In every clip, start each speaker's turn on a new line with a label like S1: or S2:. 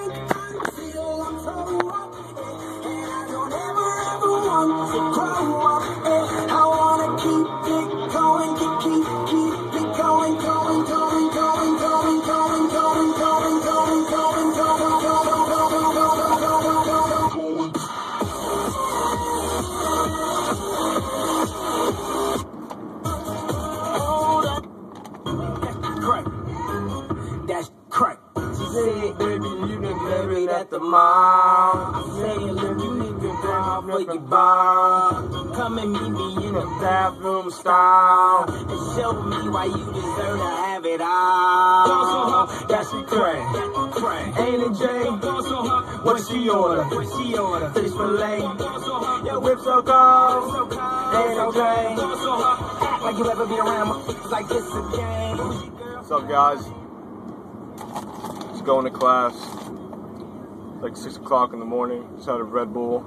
S1: That's crack. She said, baby, you can marry at the mall. I said, baby, you can grab for your bar. Come and meet me in the bathroom stall and show me why you deserve to have it all. That's crack. Ain't it, Jay? What she order? Fish fillet. Your whip so cold. Ain't it, Jay? Act like you ever be around me like this again.
S2: What's up, guys? Just going to class. Like 6 o'clock in the morning. Just had a Red Bull.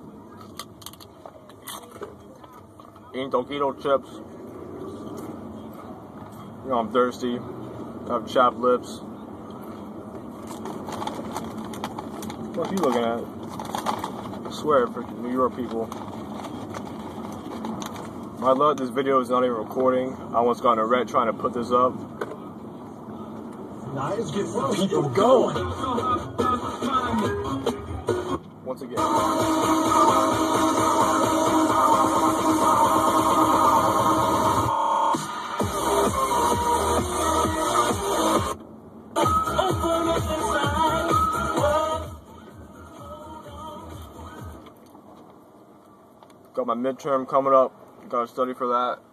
S2: Eating taquito chips. You know, I'm thirsty. I have chapped lips. What are you looking at? I swear, freaking New York people. I love this video is not even recording. I almost got in a wreck trying to put this up.
S1: Now let's get some people going.
S2: Once again. Got my midterm coming up. Gotta study for that.